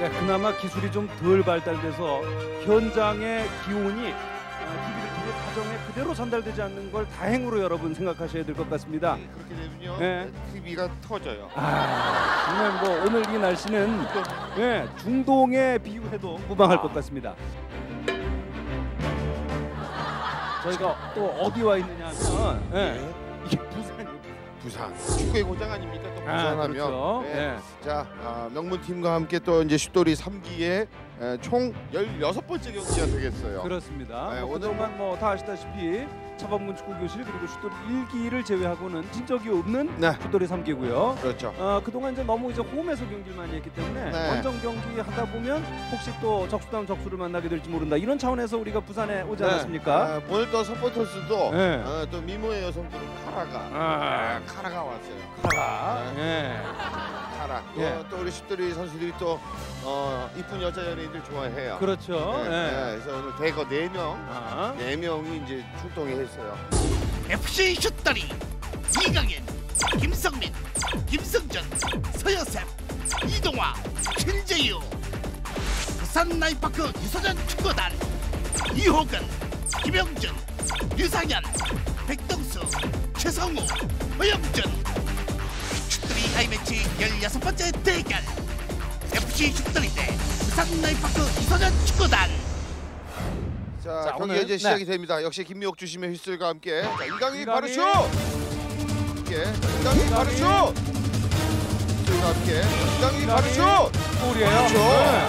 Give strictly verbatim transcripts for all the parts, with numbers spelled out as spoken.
네, 그나마 기술이 좀 덜 발달돼서 현장의 기온이 티비를 통해 가정에 그대로 전달되지 않는 걸 다행으로 여러분 생각하셔야 될 것 같습니다. 네, 그렇게 되면요 네. 티비가 터져요. 아, 정말 뭐 오늘 이 날씨는 네, 중동에 비유해도 무방할 것 같습니다. 저희가 또 어디 와 있느냐 하면 네, 이게 부산이에요. 부산 축구의 고장 아닙니까? 또 부산하면 아, 그렇죠. 네. 네. 자 아, 명문 팀과 함께 또 이제 슛돌이 삼 기에 에, 총 열여섯 번째 경기가 되겠어요. 그렇습니다. 네, 뭐 오늘 그동안 뭐 다 아시다시피 차범근 축구교실 그리고 슛돌이 일 기를 제외하고는 진 적이 없는 네. 슛돌이 삼 기고요. 그렇죠. 어, 그동안 이제 너무 이제 홈에서 경기를 많이 했기 때문에 네. 원정 경기 하다 보면 혹시 또 적수다운 적수를 만나게 될지 모른다. 이런 차원에서 우리가 부산에 오지 않았습니까? 아, 오늘 또 서포터스도 네. 어, 또 미모의 여성들은 카라가 아, 아, 카라가 왔어요. 카라. 예. 카라. 예. 어, 또 우리 슛돌이 선수들이 또 어, 이쁜 여자 연예인들 좋아해요. 그렇죠. 네, 예. 네, 그래서 오늘 대거 네 명, 아. 네 명이 이제 출동을 했어요. 에프씨 슛돌이 이강인, 김성민, 김성전, 서여셉, 이동화, 최재유, 부산 나이파크 유소년 축구단 이호근, 김영준, 유상현, 백동수, 최성우, 허영준. 슛돌이 하이매치 열여섯 번째 대결 에프씨 슛돌이 대 부산 나이파크 유소년 축구단. 자, 자, 경기가 오늘, 이제 시작이 네. 됩니다. 역시 김미옥 주심의 휘슬과 함께 자, 이강인 이강인. 바로 슛! 함께 자, 이강인 바로 슛! 휘슬과 함께 이강인 바로 슛! 골이에요. 그렇죠. 네.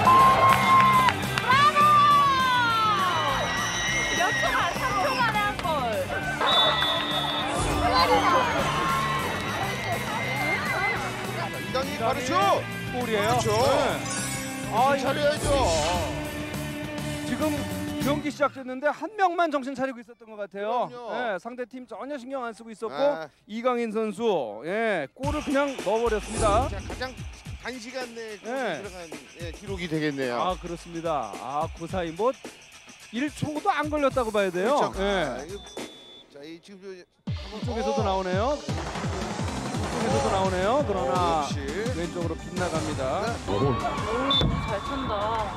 몇 초만, 삼 초 만에 한 골. 자, 이강인 바로 슛! 골이에요. 그렇죠. 네. 아, 정신 차려야죠. 지금 경기 시작됐는데 한 명만 정신 차리고 있었던 것 같아요. 그럼요. 예, 상대 팀 전혀 신경 안 쓰고 있었고 아. 이강인 선수 예, 골을 그냥 넣어버렸습니다. 자, 가장 단시간 내에 골이 네. 들어간 예, 기록이 되겠네요. 아 그렇습니다. 아 그 사이 뭐 일 초도 안 걸렸다고 봐야 돼요. 그렇죠. 예. 아, 이거- 자, 이 지금 저 한번 이쪽에서도 어, 나오네요. 이쪽에서도 나오네요. 그러나 어, 역시 왼쪽으로 빗나갑니다. 잘 찬다.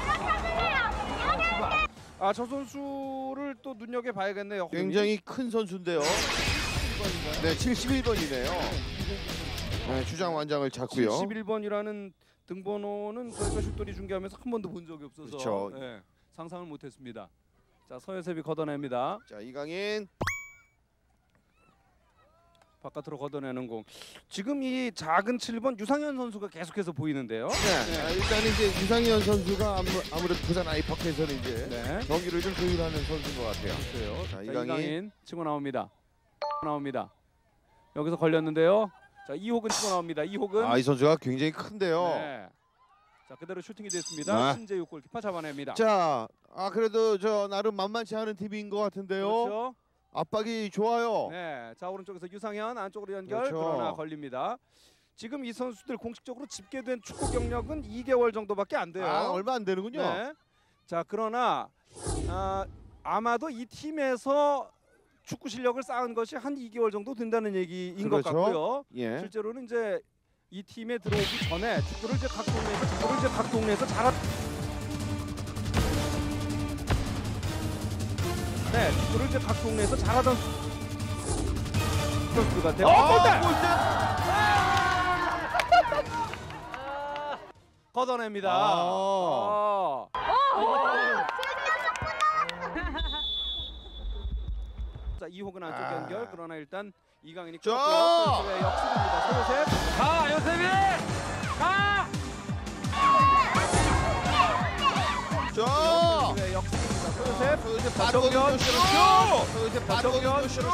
아 저 선수를 또 눈여겨 봐야겠네요. 굉장히 큰 선수인데요. 네, 칠십일 번이네요. 네, 주장 완장을 잡고요. 칠십일 번이라는 등번호는 저희가 슛돌이 중계하면서 한 번도 본 적이 없어서 그렇죠. 예, 상상을 못했습니다. 자 서여셉이 걷어냅니다. 자, 이강인. 바깥으로 걷어내는 공. 지금 이 작은 칠 번 유상현 선수가 계속해서 보이는데요. 네. 아, 일단 이제 유상현 선수가 아무, 아무래도 부산 아이파크에서는 이제 네. 경기를 좀 조율하는 선수인 것 같아요. 그래요. 자, 자, 이강인. 이강인 치고 나옵니다. 나옵니다. 여기서 걸렸는데요. 자 이호근 치고 나옵니다. 이호근. 아, 이 선수가 굉장히 큰데요. 네. 자 그대로 슈팅이 됐습니다. 네. 신재유 골키퍼 잡아냅니다. 자, 아 그래도 저 나름 만만치 않은 팀인 것 같은데요. 그렇죠. 압박이 좋아요. 네. 자 오른쪽에서 유상현 안쪽으로 연결 그렇죠. 그러나 걸립니다. 지금 이 선수들 공식적으로 집계된 축구 경력은 이 개월 정도밖에 안 돼요. 아, 얼마 안 되는군요. 네. 자 그러나 아, 아마도 이 팀에서 축구 실력을 쌓은 것이 한 이 개월 정도 된다는 얘기인 것 그렇죠. 같고요. 예. 실제로는 이제 이 팀에 들어오기 전에 축구를 이제 각 동네에서 축구를 이제 각 동네에서 잘하. 네, 축구를 이제 각 동네에서 잘하던 선수 같아요. 어, 골대! 걷어냅니다. 아. 아. 자 이호근 안쪽 아. 연결. 그러나 일단 이강인이 자. 끌었고요. 서요셉의 역습입니다. 서요셉. 가 요셉이. 가. 자, 네, 역습입니다. 서요셉. 서울대 자, 빠르거든요. 정면. 슛! 서울대 빠르거든요. 정면. 슛!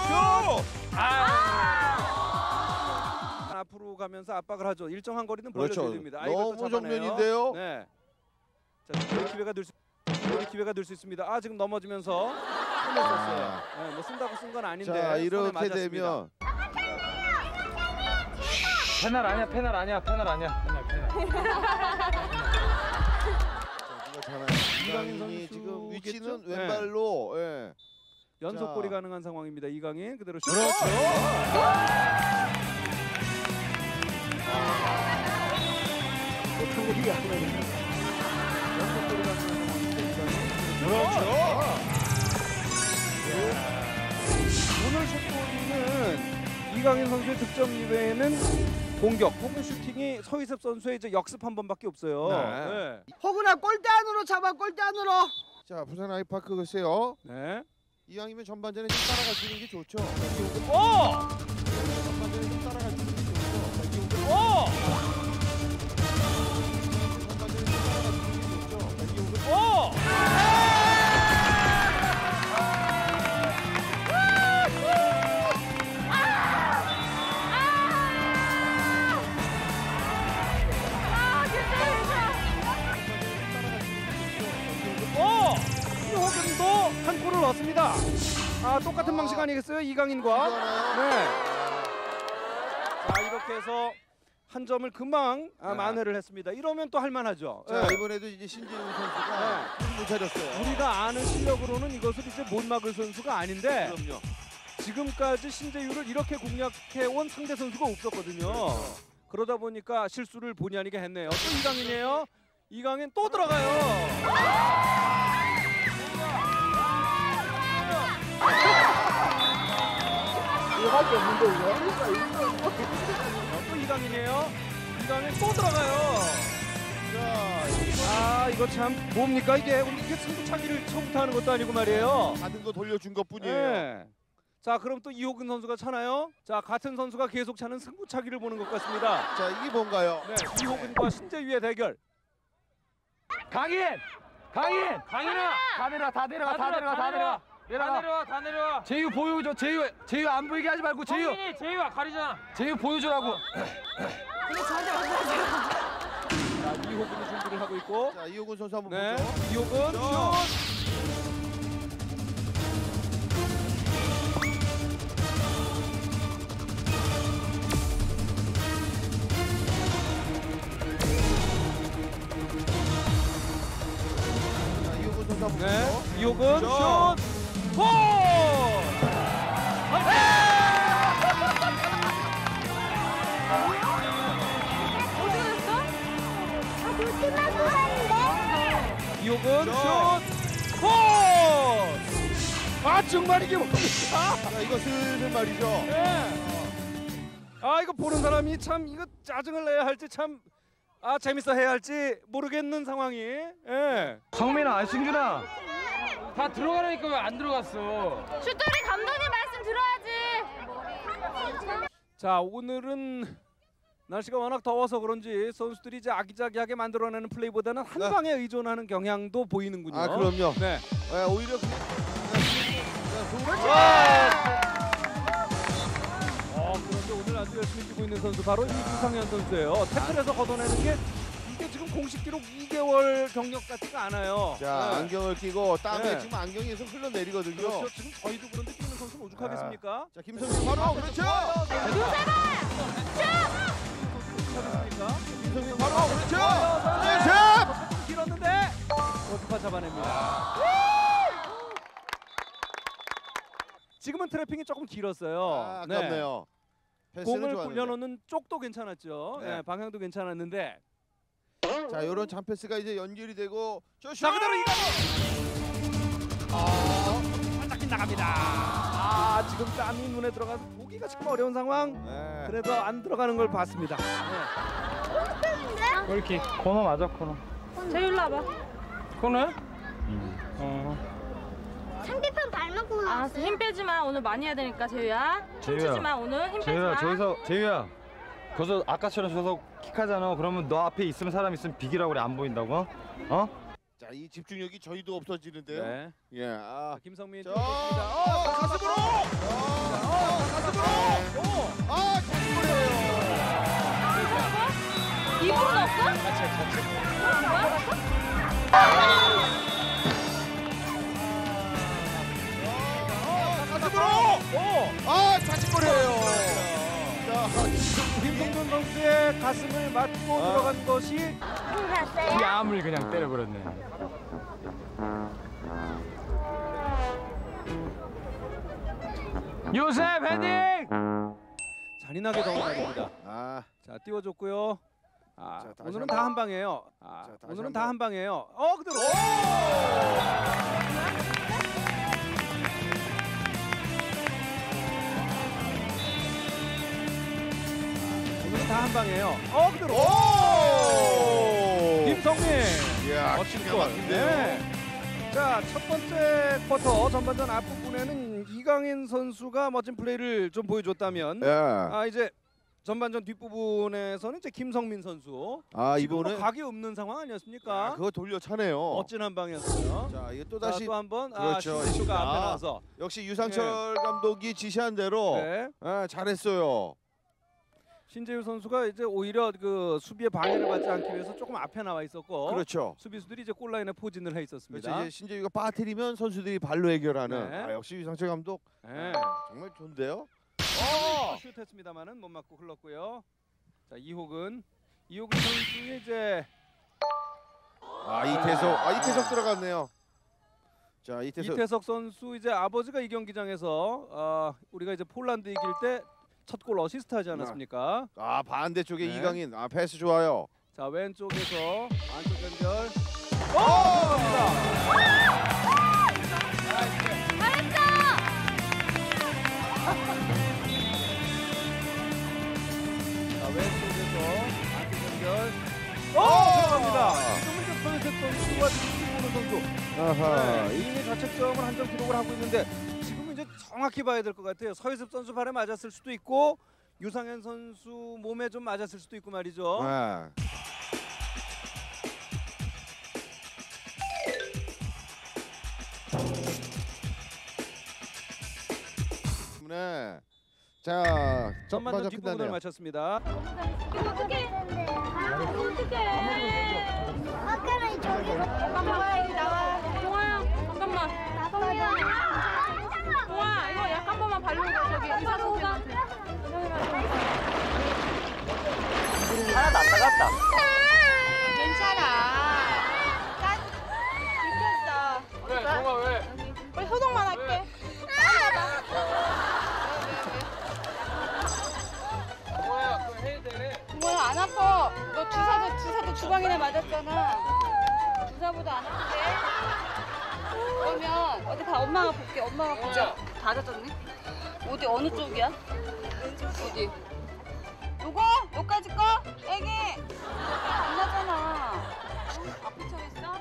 아. 앞으로 가면서 압박을 하죠. 일정한 거리는 그렇죠. 벌려줘야 됩니다. 아, 너무 이것도 잡아내요. 정면인데요. 네. 자, 슛돌이 기회가 될 수, 슛돌이 기회가 될 수 있습니다. 아, 지금 넘어지면서 흘렸었어요. 네, 뭐 쓴다고 쓴 건 아닌데. 자, 손에 이렇게 맞았습니다. 되면 페널 아니야, 페널 아니야, 페널 아니야. 페널, 페널. 이강인 선수겠죠? 지금 위치는 네. 왼발로 예. 연속골이 자. 가능한 상황입니다. 이강인 그대로 슛. 그렇죠. 어떤 골이 아니라 그렇죠. 오늘 슛골은 이강인 선수의 득점 이외에는 공격 혹은 슈팅이 서희섭 선수의 이제 역습 한 번밖에 없어요. 네. 네. 허구나 골대 안으로 잡아 골대 안으로. 자, 부산 아이파크 글쎄요. 네. 이왕이면 전반전에 좀 따라가 주는 게 좋죠. 오! 전반전에 좀 따라가 주는 게 좋죠. 오! 전반전에 좀 따라가 주는 게 좋죠. 오! 오! 이호근도 한 골을 넣었습니다. 아, 똑같은 방식 아니겠어요? 이강인과. 네. 자, 이렇게 해서 한 점을 금방 아, 네. 만회를 했습니다. 이러면 또 할만하죠. 자, 네. 이번에도 이제 신진우 선수가 네. 못 차렸어요. 우리가 아는 실력으로는 이것을 이제 못 막을 선수가 아닌데 그럼요. 지금까지 신재유를 이렇게 공략해온 상대 선수가 없었거든요. 그러다 보니까 실수를 본의 아니게 했네요. 또 이강인이에요. 이강인 또 들어가요. 이거밖에 없는데 이거. 어, 또 이강인이에요. 이강인 또 들어가요. 자, 아, 이거 참 뭡니까 이게? 우리 이게 승부차기를 처음부터 하는 것도 아니고 말이에요. 받은 거 돌려준 것뿐이에요. 네. 자, 그럼 또 이호근 선수가 차나요? 자, 같은 선수가 계속 차는 승부차기를 보는 것 같습니다. 자, 이게 뭔가요? 네, 이호근과 신재유의 대결. 강인! 강인! 강인아! 다 내려와 다 내려와 다 내려와 다 내려와 다 내려와 다 내려와. 제유 보여줘. 제유 제유 안 보이게 하지 말고 제유 성민이 제이와 가리잖아. 제유 보여주라고. 자, 이호근이 준비를 하고 있고. 자, 이호근 선수 한번 네, 보죠. 이호근 자. 슛. 자, 이호근 선수 한번 네, 보죠. 이호근 자. 슛. 골! 이호근 자. 슛. 골! 아, 정말 이게 뭡니까? 자, 이거 슬슬 말이죠. 네. 아, 이거 보는 사람이 참 이거 짜증을 내야 할지 참 아, 재밌어 해야 할지 모르겠는 상황이. 예. 성민아, 아, 승준아. 다 들어가라니까 왜 안 들어갔어? 슛돌이 감독님 말씀 들어야지. 자, 오늘은 날씨가 워낙 더워서 그런지 선수들이 이제 아기자기하게 만들어내는 플레이보다는 한 네. 방에 의존하는 경향도 보이는군요. 아, 그럼요. 네. 네, 오히려 그, 어, 그런데 오늘 아주 열심히 뛰고 있는 선수 바로 이주상현 선수예요. 태클에서 걷어내는 게 이게 지금 공식 기록 이 개월 경력 같지가 않아요. 자, 네. 안경을 끼고 땀에 네. 지금 안경에서 흘러내리거든요. 그렇죠. 지금 저희도 그런데 뛰는 선수는 오죽하겠습니까? 자, 김성민 바로 그렇죠. 하겠습니까? 김성민 바로 그렇죠. 네. 자, 조금 길었는데 골키퍼 잡아냅니다. 지금은 트래핑이 조금 길었어요. 아, 아깝네요. 패스는 공을 좋았는데. 굴려놓는 쪽도 괜찮았죠. 네. 네, 방향도 괜찮았는데. 자, 이런 잔패스가 이제 연결이 되고 저 자, 그대로 이거. 아, 반짝이 나갑니다. 아, 지금 땀이 눈에 들어가서 보기가 참 어려운 상황. 네. 그래도 안 들어가는 걸 봤습니다. 네. 골킥. 코너 맞아, 코너. 제이 일로 와봐. 코너? 어. 상대편 밟고 알았어, 나왔어요. 힘 빼지 마. 오늘 많이 해야 되니까 재유야. 재유야. 춤추지 마. 오늘 힘 빼지 제유야, 마. 저기서 제유야. 거기서 아까처럼 저기서 킥하잖아. 그러면 너 앞에 있으면 사람 있으면 비기라고 그래. 안 보인다고? 어? 자, 이 집중력이 저희도 없어지는데요. 네. 예. 아. 자, 김성민 자, 뛰어줬습니다. 어, 어, 가슴으로. 어, 가슴으로. 오. 아, 자책골이에요. 입으로 넣었어? 자책, 자책. 가슴으로. 오. 아, 자책골이에요. 자, 김성준 선수의 가슴을 맞고 아. 들어간 것이 갔어요? 뺨을 그냥 때려버렸네. 요셉 헤딩! 잔인하게 더운 날입니다. 아, 자, 띄워줬고요. 아, 자, 다시 오늘은 한번. 다 한 방이에요. 아, 자, 다시 오늘은 한번. 다 한 방이에요. 어, 그대로. 오늘은 다 한 방이에요. 어, 그대로. 오! 김성민. 이야, 멋진 기가 골. 막힌데요. 네. 자, 첫 번째 쿼터 전반전 앞부분에는 이강인 선수가 멋진 플레이를 좀 보여줬다면 예. 아, 이제 전반전 뒷부분에서는 이제 김성민 선수 아, 지금 뭐 이번에 각이 없는 상황 아니었습니까? 아, 그거 돌려 차네요. 멋진 한 방이었어요. 자, 이게 또 자, 다시 또 한번 그렇죠. 아, 신지수가 아. 앞에 나와서 역시 유상철 감독이 지시한 대로 네. 아, 잘했어요. 신재유 선수가 이제 오히려 그 수비의 방해를 받지 않기 위해서 조금 앞에 나와 있었고 그렇죠. 수비수들이 이제 골라인에 포진을 해 그렇죠. 있었습니다. 이제 신재유가 빠뜨리면 선수들이 발로 해결하는. 네. 아, 역시 유상철 감독 네. 아, 정말 좋은데요. 어! 슛했습니다만은 못 맞고 흘렀고요. 자, 이호근 이호근 선수의 이제 아, 이태석. 아, 이태석 들어갔네요. 자, 이태석. 이태석 선수 이제 아버지가 이 경기장에서 어, 우리가 이제 폴란드 이길 때 첫 골 어시스트 하지 않았습니까? 아, 반대쪽에 네. 이강인. 아, 패스 좋아요. 자, 왼쪽에서 안쪽 연결. 오! 자, 왼쪽에서 안쪽 연결. 오! 아! 들어갑니다. 지금은 이제 서유셉 선수와 김승호 선수. 아하. 네, 이미 자책점을 한 점 기록을 하고 있는데 지금은 이제 정확히 봐야 될 것 같아요. 서유셉 선수 발에 맞았을 수도 있고 유상현 선수 몸에 좀 맞았을 수도 있고 말이죠. 네. 네. 자, 전반전 전반전 뒷부분을 끝났네요. 마쳤습니다. 어떻게 어떻게 아까는 저기로 잠깐만 나와 동아야 잠깐만. 동아 이거 약 한 번만 바르고 저기 의사 선생님한테. 하나도 안 따갔다. 괜찮아. 나 들켰어. 왜? 동아 왜? 우리 소독만 할게. 동아야 그거 해야 되네. 동아야 안 아파. 너 주사도 주사도 주방이나 맞았잖아. 주사보다 안 아픈데? 그러면 어디 가 엄마가 볼게. 엄마가 보자. 다 젖었네. 어디 어느 쪽이야? 어디? 요거? 요까지 거? 애기. 안 나잖아. 아픈 척 했어?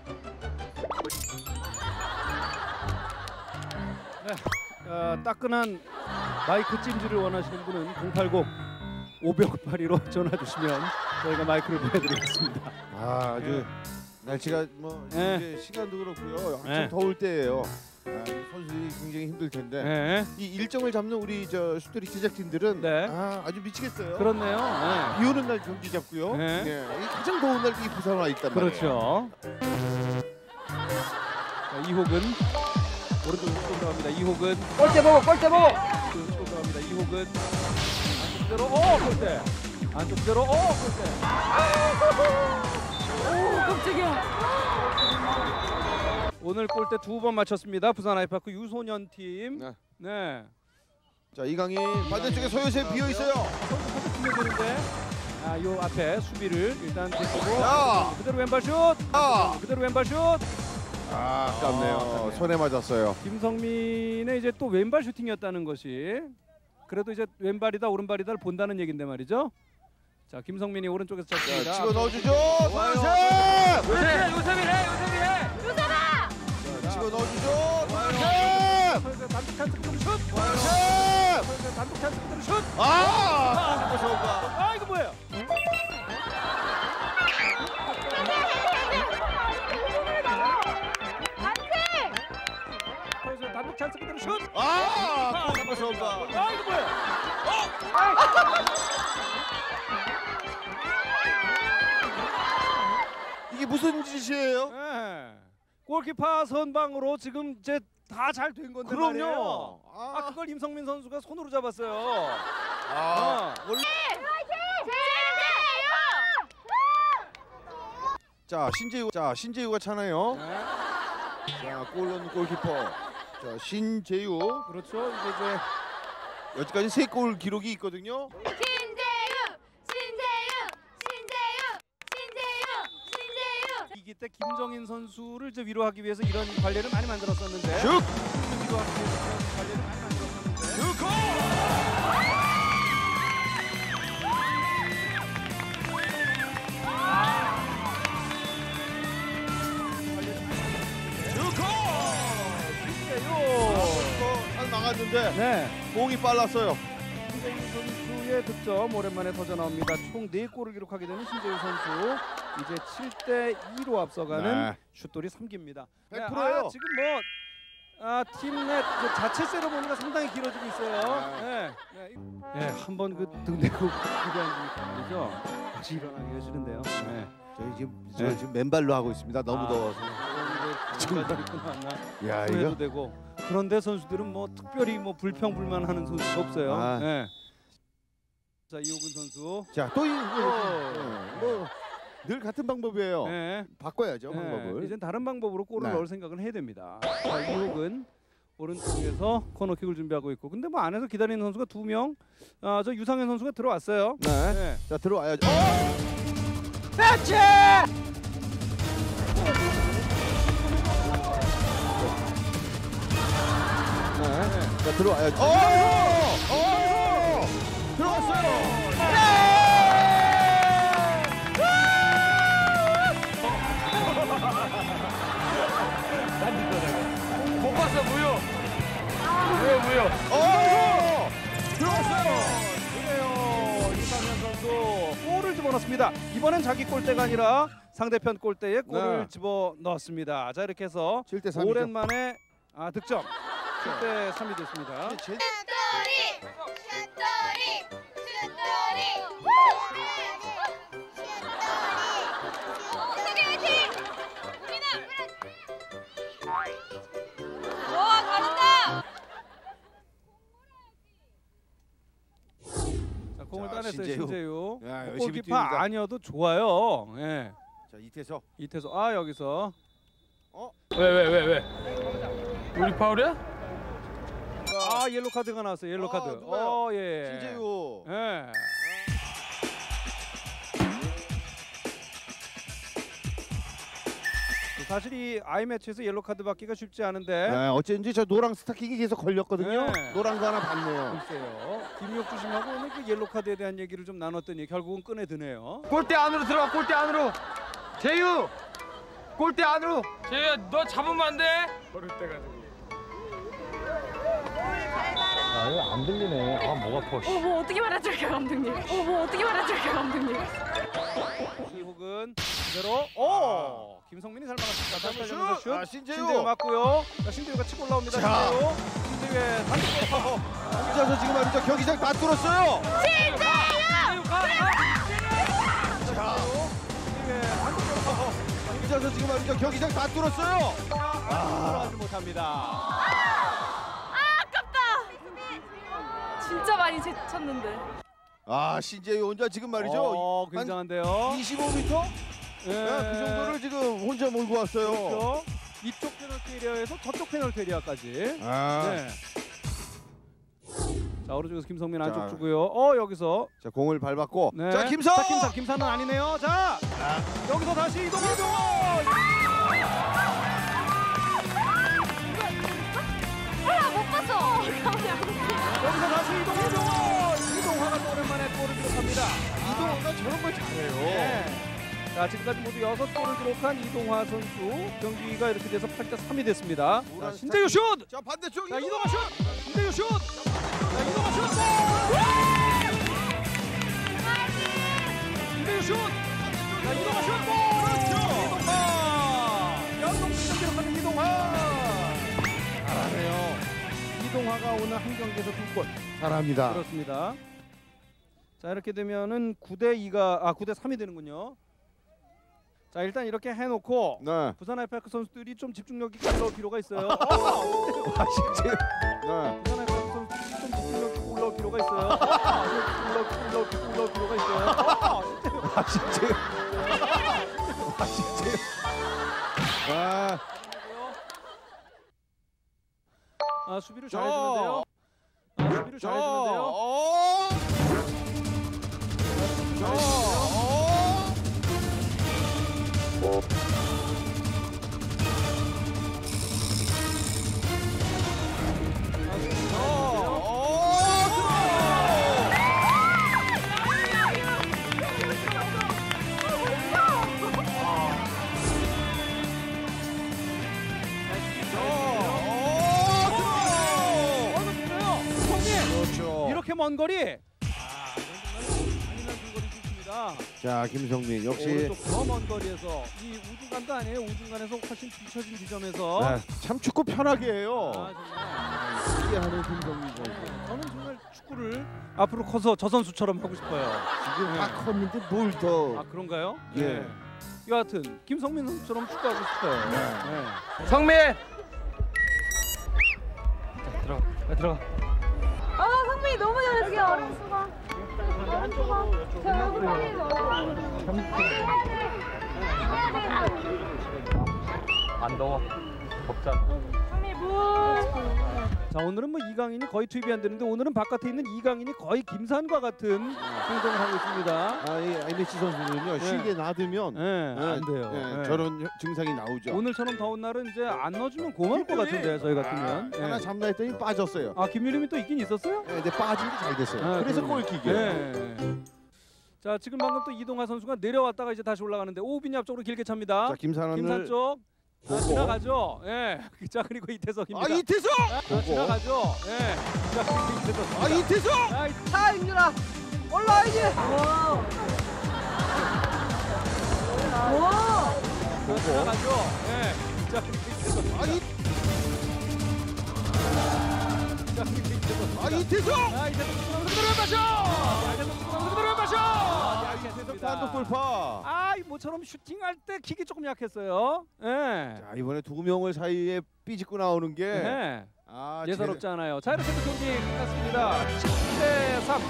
어, 따끈한 마이크 찜질을 원하시는 분은 공팔공 오백팔이로 전화 주시면 저희가 마이크를 보내드리겠습니다. 아, 아주 날씨가 뭐 네. 이제 시간도 그렇고요. 한참 네. 더울 때예요. 아, 선수들이 굉장히 힘들 텐데 네, 이 일정을 잡는 우리 저 슈트리 제작진들은 네. 아, 아주 미치겠어요. 그렇네요. 네. 비 오는 날 경기 잡고요. 네. 예, 이 가장 더운 날 이 부산 와 있단 말이에요. 그렇죠. 자, 이호근 오른쪽 왼쪽 들어갑니다. 이호근 골대 보고 골대 보고. 왼쪽 들어갑니다. 이호근 안쪽대로 어 골대 안쪽대로 어 골대. 오 깜짝이야. 오늘 골대 두 번 맞췄습니다. 부산 아이파크 유소년 팀. 네. 네. 자, 이강인 반대쪽에 소요새 비어 있어요. 선수 되는데 아, 요 앞에 수비를 일단 제치고 자. 그대로 왼발 슛. 아, 그대로 왼발 슛. 아 아깝네요. 아깝네요. 손에 맞았어요. 김성민의 이제 또 왼발 슈팅이었다는 것이 그래도 이제 왼발이다 오른발이다를 본다는 얘긴데 말이죠. 자, 김성민이 오른쪽에서 자, 잡습니다. 집어 넣어주죠. 좋아요. 소요새. 요새 요셉이 해 요셉이 해. 자, 집어 넣어주죠. 소요새. 서울대 단독 찬스 그대로 슛. 소요새. 서울대 단독 찬스 그대로 슛. 아, 골키퍼 아, 이거 뭐예요? 서울대 단독 찬스 그대로 슛. 아, 골키퍼 선바. 아, 이거 뭐예요? 이게 무슨 짓이에요? 네. 골키퍼 선방으로 지금 이제 다 잘 된 건데 말이에요. 그럼요. 아, 아, 그걸 임성민 선수가 손으로 잡았어요. 아, 어. 원래 자, 신재유. 자, 신재유가 차나요? 네. 자, 골은 골키퍼. 자, 신재유. 그렇죠. 이제 이제 여기까지 세 골 기록이 있거든요. 신재유 신재유 신재유 때 김정인 선수를 이제 위로하기 위해서 이런 관례를 많이 만들었었는데. 슛! 위로하기 위해서 이런 관례를 많이 만들었었는데. 잘 나갔는데 네. 공이 빨랐어요. 신재유 선수의 득점 오랜만에 터져 나옵니다. 총 네 골을 기록하게 되는 신재유 선수. 이제 칠 대 이로 앞서가는 네. 슛돌이 삼 기입니다. 백 퍼센트예요. 아, 지금 뭐 아, 팀의 그 자체 세레모니가 상당히 길어지고 있어요. 네. 네. 네, 한번 그 등 대고 기대한 분이죠. 다시 일어나기 해주는데요. 네. 저희 지금 네. 저 지금 맨발로 하고 있습니다. 너무 아, 더워서. 지금 입고 나왔나? 야 해도 이거 되고. 그런데 선수들은 뭐 특별히 뭐 불평불만하는 선수가 없어요. 아. 네. 자, 이호근 선수. 자또 어. 뭐늘 같은 방법이에요. 네. 바꿔야죠 네, 방법을. 이젠 다른 방법으로 골을 네. 넣을 생각은 해야 됩니다. 자, 이호근 오른쪽에서 코너킥을 준비하고 있고, 근데 뭐 안에서 기다리는 선수가 두 명. 아, 저 유상현 선수가 들어왔어요. 네. 네. 자 들어와야죠. 어! 배치! 네. 자 들어와야죠. 어! 어! 들어왔어요. 못 봤어 무효. 무효 무효. 어! 들어왔어요. 그래요. 유상현 선수 골을 집어넣습니다. 이번엔 자기 골대가 아니라 상대편 골대에 골을 네. 집어 넣었습니다. 자, 이렇게 해서 칠 대 삼이죠. 오랜만에 아, 득점. 칠 대 삼이 됐습니다. 제- 슛돌이 슛돌이 슛돌이 슛돌이 화이팅! 우리는 와 잘한다! 자, 공을 자, 따냈어요. 신재유. 신재유. 야, 열심히 골키퍼 뜁니다. 아니어도 좋아요. 예. 자 이태석. 이태서 아, 여기서 왜 왜 왜 왜? 우리 파울이야? 아, 옐로 카드가 나왔어요. 옐로 아, 카드. 누가요? 어, 예. 신재유. 예. 사실 이 아이매치에서 옐로 카드 받기가 쉽지 않은데 네, 어쩐지 저 노랑 스타킹이 계속 걸렸거든요. 네. 노란 거 하나 봤네요. 글쎄요. 김용주 심하고 오늘 그 옐로 카드에 대한 얘기를 좀 나눴더니 결국은 꺼내 드네요. 골대 안으로 들어가. 골대 안으로. 재유. 골대 안으로. 재야 너 잡으면 안 돼. 버릴 때 가지고. 아 이거 안 들리네. 아 뭐가 커. 어, 뭐 어떻게 말하죠, 감독님? 어, 뭐 어떻게 말하죠, 감독님? 이호근 그대로 오! 김성민이 잘 막았습니다. 다시 슛! 달려면서 슛. 아, 신재유. 신재유 맞고요. 자, 신재유가 치고 올라옵니다. 자. 신재유. 신재유의 단독. 혼자서 지금 말이죠 경기장 다 뚫었어요. 신재유의 단독. 혼자서 지금 말이죠 경기장 다 뚫었어요. 들어가지 못합니다. 진짜 많이 제- 쳤는데. 아 신재유 혼자 지금 말이죠 어, 굉장한데요. 이십오 미터? 예. 네, 그 정도를 지금 혼자 몰고 왔어요. 그렇죠. 이쪽 페널티 에리어에서 저쪽 페널티 에리어까지. 아, 네. 자, 오른쪽에서 김성민 안쪽 자. 주고요. 어, 여기서 자 공을 밟았고, 네. 자 김성. 자, 김사, 김사는 아니네요. 자, 여기서 다시 이동, 이동. 아, 못 봤어. 여기서 다시 이동, 이동. 이동화가 또 오랜만에 골을 기록합니다. 이동호가 저런 걸 잘해요. 네. 자, 지금까지 모두 여섯 골을 기록한 이동화 선수. 경기가 이렇게 돼서 팔 대 삼이 됐습니다. 자, 신재유 슛. 자 반대쪽 자, 이동화 슛. 신재유 슛. 자, 이동화 슛. 신재유 슛. 자, 이동화 슛. 그렇죠. 이동화. 연속 득점 기록하는 이동화. 잘하네요. 이동화가 오늘 한 경기에서 두 골. 잘합니다. 그렇습니다. 자, 이렇게 되면은 구 대 이가 아 구 대 삼이 되는군요. 자, 일단 이렇게 해놓고 네. 부산 아이파크 선수들이 좀 집중력이 올라올 필요가 있어요. 어! 아 신재유. 네. 부산 아이파크 선수들이 좀 집중력이 올라올 필요가 있어요. 올라올 올라올 올라올 필요가 있어요. 아 신재유. 아 신재유. 아. 아, 수비를 잘해주는데요. 아, 수비를 잘해주는데요. 어. 저. 어. 먼 거리. 아, 이건 정말 잔인한 줄거리 슛입니다. 자, 김성민 역시 오른쪽 더 먼 거리에서 이 우중간도 아니에요. 우중간에서 훨씬 뒤쳐진 지점에서. 네, 참 축구 편하게 해요. 아, 정말. 이게 하는 김성민 선수. 저는 정말 축구를 앞으로 커서 저 선수처럼 하고 싶어요. 지금 네. 다 컸는데 뭘 더? 아 그런가요? 예. 네. 여하튼 김성민 선수처럼 축구하고 싶어요. 네. 성민. 자, 들어가. 빨리 들어가. 아 성민이 너무 잘했어. 어른 수가. 어른 수가. 저 여기 빨리 넣어. 안 더워. 덥잖아. 성민 무. 자 오늘은 뭐 이강인이 거의 투입이 안 되는데 오늘은 바깥에 있는 이강인이 거의 김산과 같은 행동을 하고 있습니다. 아, 이 엠에스지 선수는요 쉬게 놔두면 네, 네, 안 돼요. 네, 네. 저런 증상이 나오죠. 오늘처럼 더운 날은 이제 안 넣어주면 고마울 것 같은데 저희 같으면. 아, 하나 네. 잡나 했더니 빠졌어요. 아 김유림이 또 있긴 있었어요? 네, 근데 빠진 게 잘 됐어요. 아, 그래서 그럼요. 골킥이에요. 네. 자 지금 방금 또 이동하 선수가 내려왔다가 이제 다시 올라가는데 오빈이 앞쪽으로 길게 찹니다. 자, 김산원을 김산 쪽. 아, 보고. 지나가죠. 예. 자 그리고 이태석입니다. 아, 이태석! 아, 지나가죠. 예. 자 그리고 이태석. 아, 이태석! 아, 이- 자 임준아 올라와야지. 자, 지나가죠. 예. 자 그리고 이태석. 아, 이 자 그리고 이태석. 아, 이태석! 아 이태석 들어가면서 들어간 마셔. 자, 이태석 들어가면서 들어간 마셔. 자, 이태석 단독 돌파. 아, 이 모처럼 슈팅할 때 킥이 조금 약했어요. 예. 자, 이번에 두 명을 사이에 삐집고 나오는 게 네. 아, 예사롭지 않아요. 자 이렇게 해서 경기 끝났습니다. 칠 대 삼.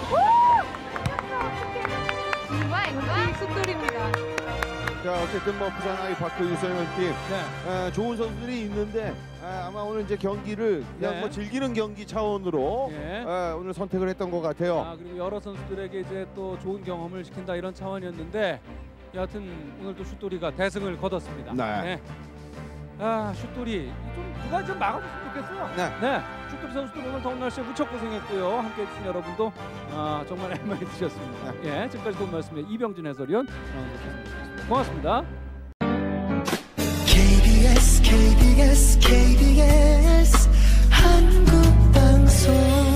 뭐야 이거야? 숫돌입니다. 자, 어쨌든 뭐 부산 아이파크 유소년 팀 네. 아, 좋은 선수들이 있는데 아, 아마 오늘 이제 경기를 그냥 네. 뭐 즐기는 경기 차원으로 예. 아, 오늘 선택을 했던 것 같아요. 아 그리고 여러 선수들에게 이제 또 좋은 경험을 시킨다 이런 차원이었는데 여하튼 오늘 또 슛돌이가 대승을 거뒀습니다. 네. 아 슛돌이 좀 누가 좀 막아줬으면 좋겠어요. 네. 네. 슛돌이 선수들 오늘 더운 날씨에 무척 고생했고요. 함께해 주신 여러분도 아, 정말 할 많이 드셨습니다. 예. 지금까지 도움 말씀의 이병준 해설위원 어, 고맙습니다. 케이비에스 케이비에스 케이비에스 한국방송